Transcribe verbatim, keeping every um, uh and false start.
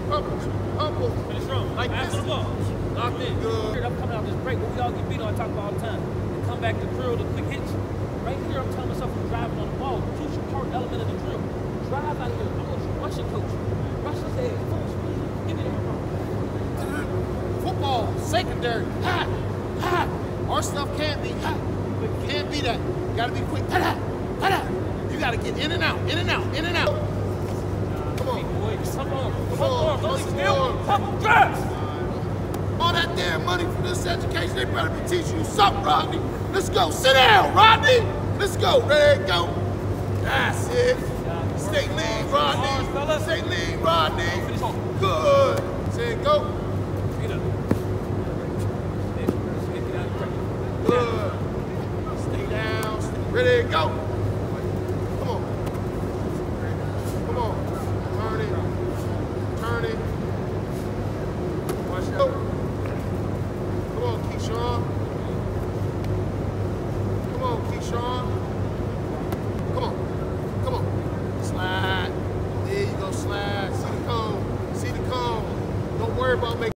Pumble. Pumble. Finish strong. Like Pass this. the ball. Locked in. Good. I'm coming out this break. What we all get beat on, I talk about all the time. And come back to drill the quick hits. Right here, I'm telling myself I'm driving on the ball. Crucial part element of the drill. Drive out here. I'm going to rush it, coach. Rush his head. Give me the ball. Football, secondary. Ha! Ha! Our stuff can't be. Ha! Can't be that. You gotta be quick. Ha! Ha! You gotta get in and out, in and out, in and out. Come on. Boy, come on. Come on. Don't Come even feel. on. Come drive. All that damn money for this education, they better be teaching you something, Rodney. Let's go. Sit down, Rodney. Let's go. There you go. That's it. Stay lean, Rodney. Stay lean, Rodney. Good. Say it, go. Good. Stay down. Stay ready to go. Come on. Come on. Turn it. Turn it. Watch it. Come on, Keyshawn. Come on, Keyshawn. Come on. Come on. Slide. There you go, slide. See the cone. See the cone. Don't worry about making